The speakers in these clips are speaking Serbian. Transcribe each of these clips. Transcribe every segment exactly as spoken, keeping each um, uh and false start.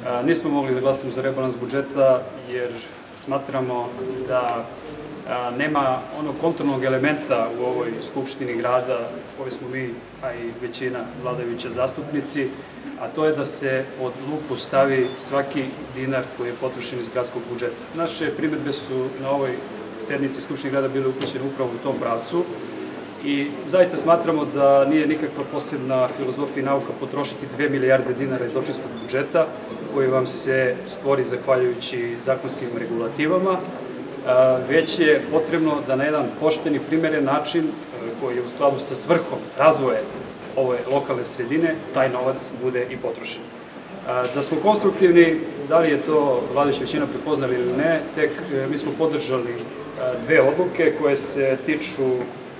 Nismo mogli da glasimo za rebalans budžeta jer smatramo da nema onog kontrolnog elementa u ovoj Skupštini grada koji smo mi, a i većina vladajuća zastupnici, a to je da se pod lupu stavi svaki dinar koji je potrošen iz gradskog budžeta. Naše primedbe su na ovoj sednici Skupštine grada bile upućene upravo u tom pravcu i zaista smatramo da nije nikakva posebna filozofija i nauka potrošiti dve milijarde dinara iz opštinskog budžeta koji vam se stvori zahvaljujući zakonskim regulativama, već je potrebno da na jedan pošten i primeren način koji je u skladu sa svrhom razvoja ove lokalne sredine, taj novac bude i potrošen. Da smo konstruktivni, da li je to vladajuća većina prepoznali ili ne, tek mi smo podržali dve odluke koje se tiču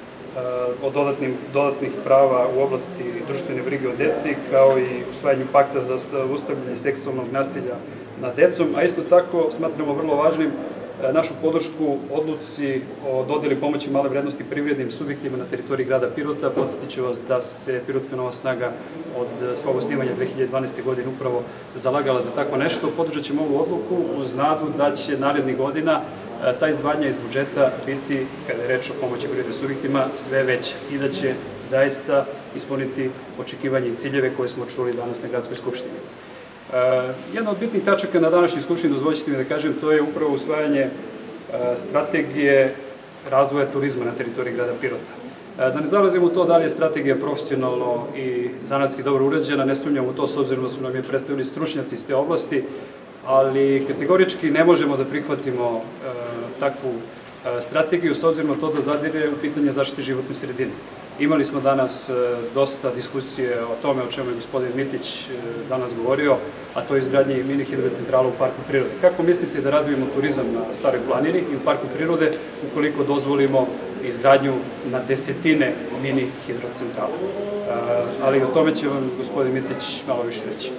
o dodatnih prava u oblasti društvene brige o deci, kao i usvajanju pakta za zaustavljanje seksualnog nasilja nad decom, a isto tako smatramo vrlo važnim našu podršku odluci o dodeli pomoći male vrednosti privrednim subjektima na teritoriji grada Pirota. Podsjetiću vas da se Pirotska Nova snaga od svog osnivanja dve hiljade dvanaeste. godine upravo zalagala za tako nešto. Podržat ćemo ovu odluku uz nadu da će narednih godina ta izdvajanja iz budžeta biti, kada je reč o pomoći privrednim subjektima, sve veća i da će zaista ispuniti očekivanje i ciljeve koje smo čuli danas na Gradskoj skupštini. Jedna od bitnih tačaka na današnjoj skupštini, dozvolite mi da kažem, to je upravo usvajanje strategije razvoja turizma na teritoriji grada Pirota. Da ne zalazimo u to da li je strategija profesionalno i zanatski dobro urađena, ne sumnjam u to s obzirom da su nam je predstavili stručnjaci iz te oblasti, ali kategorički ne možemo da prihvatimo takvu strategiju s obzirom na to da zadire u pitanje zaštite životne sredine. Imali smo danas dosta diskusije o tome o čemu je gospodin Mitić danas govorio, a to je izgradnje mini hidrocentrala u Parku prirode. Kako mislite da razvijemo turizam na Staroj planini i u Parku prirode ukoliko dozvolimo izgradnju na desetine mini hidrocentrala? Ali o tome će vam gospodin Mitić malo više reći.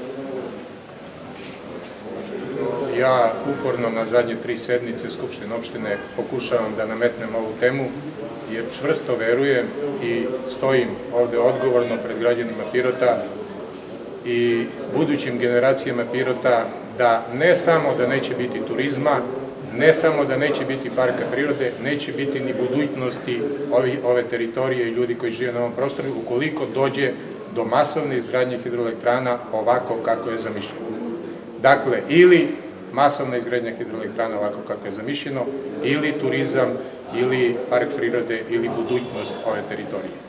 Ja uporno na zadnje tri sednice Skupštine opštine pokušavam da nametnem ovu temu, jer čvrsto verujem i stojim ovde odgovorno pred građanima Pirota i budućim generacijama Pirota da ne samo da neće biti turizma, ne samo da neće biti parka prirode, neće biti ni budućnosti ove teritorije i ljudi koji žive na ovom prostoru ukoliko dođe do masovne izgradnje hidroelektrana ovako kako je zamišljeno. Dakle, ili masovna izgradnja hidroelektrana ovako kako je zamišljeno, ili turizam, ili park prirode, ili budućnost ove teritorije.